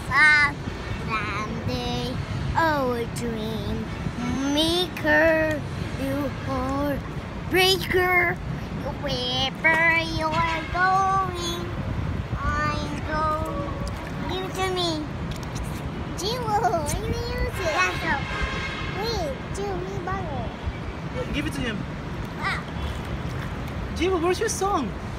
Someday, oh dream maker, you are breaker, wherever you are going, I go. Give it to me. Jiwo, I'm gonna use it. Yeah, so. Wait, Jiwo, me bottle. Give it to him. Wow. Jiwo, where's your song?